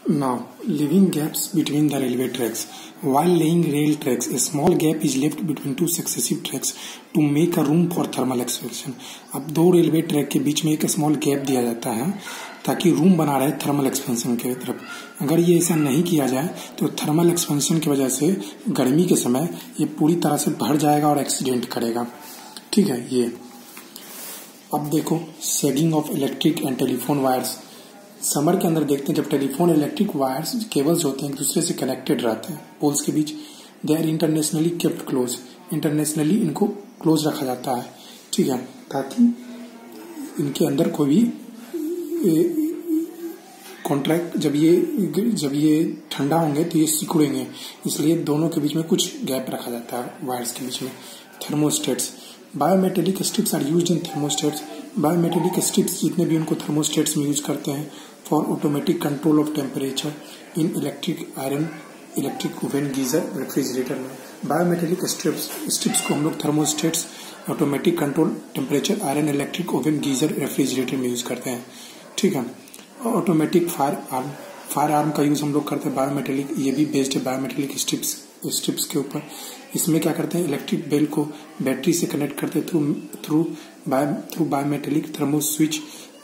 Now, leaving gaps between the railway tracks. While laying rail tracks, a small gap is left between two successive tracks to make a room for thermal expansion. अब दो railway track के बीच में एक small gap दिया जाता है ताकि रूम बना रहे थर्मल एक्सपेंशन की तरफ। अगर ये ऐसा नहीं किया जाए तो थर्मल एक्सपेंशन की वजह से गर्मी के समय ये पूरी तरह से भर जाएगा और एक्सीडेंट करेगा। ठीक है, ये अब देखो sagging of electric and telephone wires. Summer के अंदर देखते हैं जब टेलीफोन इलेक्ट्रिक वायर्स केबल्स होते हैं एक दूसरे से कनेक्टेड रहते हैं पोल्स के बीच, they are internationally kept close. Internationally इनको क्लोज रखा जाता है, ठीक है, ताकि इनके अंदर कोई भी कॉन्ट्रैक्ट जब ये ठंडा होंगे तो ये सिकुड़ेंगे, इसलिए दोनों के बीच में कुछ गैप रखा जाता है वायर्स के बीच में। Thermostats, bimetallic strips are used in thermostats. Bimetallic strips जितने भी उनको थर्मोस्टेट्स में यूज करते हैं for automatic control of temperature in electric iron, electric oven, geyser, refrigerator में। बायोमेटेलिक स्ट्रिप्स को हम लोग thermostats, automatic control temperature, iron, electric oven, geyser, refrigerator में यूज करते हैं। ठीक है, ऑटोमेटिक फायर आर्म का यूज हम लोग करते हैं बायोमेटेलिक, ये भी बेस्ड है बायोमेटेलिक स्ट्रिप्स के ऊपर। इसमें क्या करते हैं, इलेक्ट्रिक बेल को बैटरी से कनेक्ट करते हैं थ्रू बायोमेटेलिक थर्मो स्विच